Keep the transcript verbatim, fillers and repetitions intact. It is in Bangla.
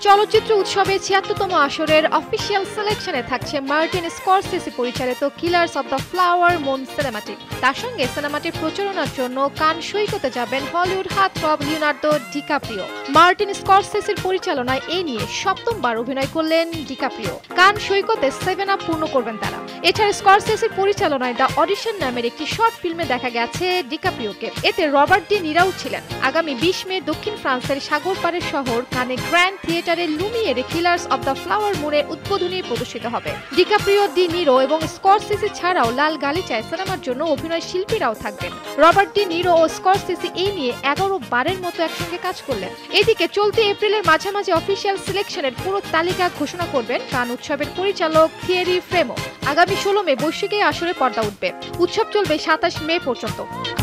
চলচ্চিত্র উৎসবে ছিয়াত্তরতম আসরের অফিসিয়াল সিলেকশনে থাকছে মার্টিন স্করসেসি পরিচালিত killers of the flower moon সিনেমাটি। তার সঙ্গে সিনেমাটির প্রচারণার জন্য কান সৈকতে যাবেন Hollywood heartthrob Leonardo DiCaprio. Martin স্করসেসির পরিচালনায় এই নিয়ে সপ্তমবার অভিনয় করলেন ডিকাপ্রিও। কান সৈকতে সেভেন আপ পূর্ণ করবেন তারা। এছাড়া স্করসেসির পরিচালনায় দ্য অডিশন নামের একটি শর্ট ফিল্মে দেখা গেছে ডিকাপ্রিওকে। এতে রবার্ট ডি নিরাও ছিলেন। আগামী বিশ মে দক্ষিণ ফ্রান্সের সাগর পাড়ের শহর কানে গ্র্যান্ড থিয়েটারে লুমিয়েরে কিলার্স অব দ্য ফ্লাওয়ার মুনের উদ্বোধনী প্রদর্শিত হবে। ডিকাপ্রিও, ডি নিরো এবং স্করসেসি ছাড়াও লাল গালিচায় সিনেমার জন্য অভিনয় শিল্পীরাও থাকবেন। রবার্ট ডি নিরো ও স্করসেসি এই নিয়ে এগারো বারের মতো একসঙ্গে কাজ করলেন। এদিকে চলতি এপ্রিলের মাঝামাঝি অফিসিয়াল সিলেকশনের পুরো তালিকা ঘোষণা করবেন কান উৎসবের পরিচালক থিয়েরি ফ্রেমো। আগামী ষোলো মে বৈশ্বিক আসরে পর্দা উঠবে। উৎসব চলবে সাতাশ মে পর্যন্ত।